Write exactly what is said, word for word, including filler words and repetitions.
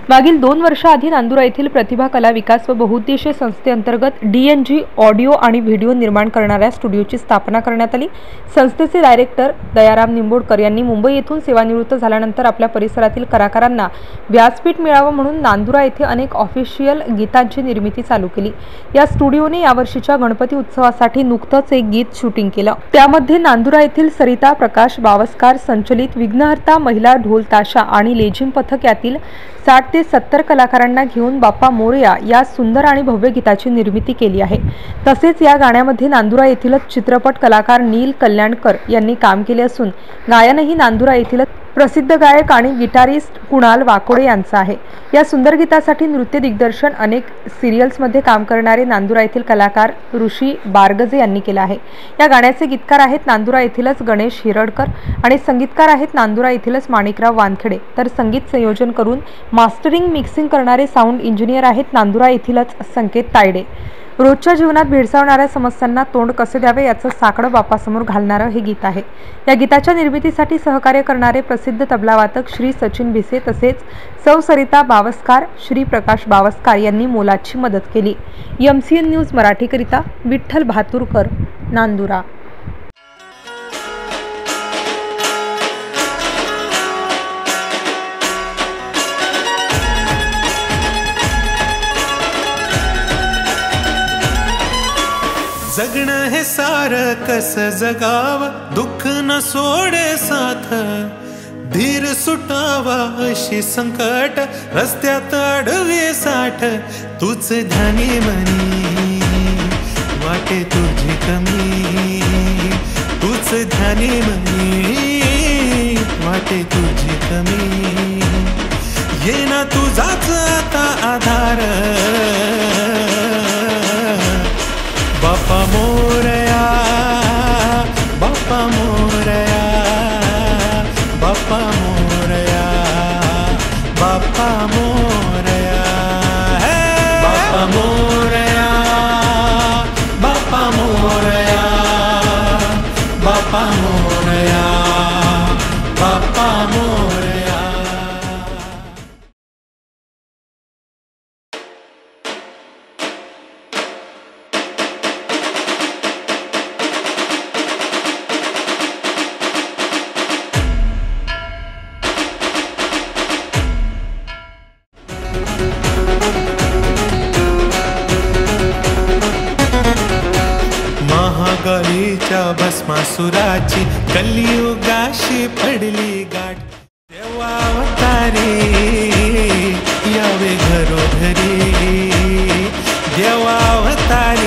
मागील दोन वर्षाआधी नांदुरा येथील प्रतिभा कला विकास व बहुउद्देशीय संस्थेअंतर्गत डी एन जी ऑडिओ आणि व्हिडिओ निर्माण करणाऱ्या स्टुडिओची स्थापना करण्यात आली। संस्थेचे डायरेक्टर दयाराम निंबोडकर यांनी मुंबई येथून सेवानिवृत्त झाल्यानंतर आपल्या परिसरातील कलाकारांना व्यासपीठ मिळावं म्हणून नांदुरा येथे अनेक ऑफिशियल गीतांची निर्मिती चालू केली। या स्टुडिओने यावर्षीच्या गणपती उत्सवासाठी नुकतंच एक गीत शूटिंग केलं। त्यामध्ये नांदुरा येथील सरिता प्रकाश बावस्कार संचलित विघ्नहर्ता महिला ढोल ताशा आणि लेझिम पथक यातील साठ ते सत्तर कलाकारांना घेऊन बाप्पा मोरया या सुंदर आणि भव्य गीताची निर्मिती केली आहे। तसेच या गाण्यामध्ये नांदुरा येथीलच चित्रपट कलाकार नील कल्याणकर यांनी काम केले असून गायनही नांदुरा येथीलच प्रसिद्ध गायक आणि गिटारिस्ट कुणाल वाकोडे यांचा आहे। या सुंदर गीतासाठी नृत्य दिग्दर्शन अनेक सिरियल्समध्ये काम करणारे नांदुरा येथील कलाकार ऋषी बारगजे यांनी केला आहे। या गाण्याचे गीतकार आहेत नांदुरा येथीलच गणेश हिरडकर आणि संगीतकार आहेत नांदुरा येथीलच माणिकराव वानखेडे, तर संगीत संयोजन करून मास्टरिंग मिक्सिंग करणारे साऊंड इंजिनियर आहेत नांदुरा येथीलच संकेत तायडे। रोजच्या जीवनात भेडसावणाऱ्या समस्यांना तोंड कसे द्यावे याचं साकडं बाप्पासमोर घालणारं हे गीत आहे। या गीताच्या निर्मितीसाठी सहकार्य करणारे प्रसिद्ध तबलावादक श्री सचिन भिसे तसेच सौ सरिता बावस्कार, श्री प्रकाश बावस्कार यांनी मोलाची मदत केली। एम सी एन न्यूज मराठीकरिता विठ्ठल भातुरकर, नांदुरा। जगणं हे सारं कसं जगावं, दुःख न सोडे साथ, धीर सुटावा अशी संकट रस्त्यात अडवे साठ, तूच ध्यानी मनी वाटे तुझी कमी, तूच ध्यानी मनी वाटे तुझी कमी, ये ना तुझाच आता आधार, बाप्पा मोरया, बाप्पा मोरया, बाप्पा मोरया, बाप्पा मोरया, बाप्पा मोरया, बाप्पा मोरया, बाप्पा मोरया, बाप्पा मोरया। महागाईच्या भस्मासुराची कलियुगाशी पडली गाठ, देवा अवतारी यावे घरोघरी, देवा अवतारी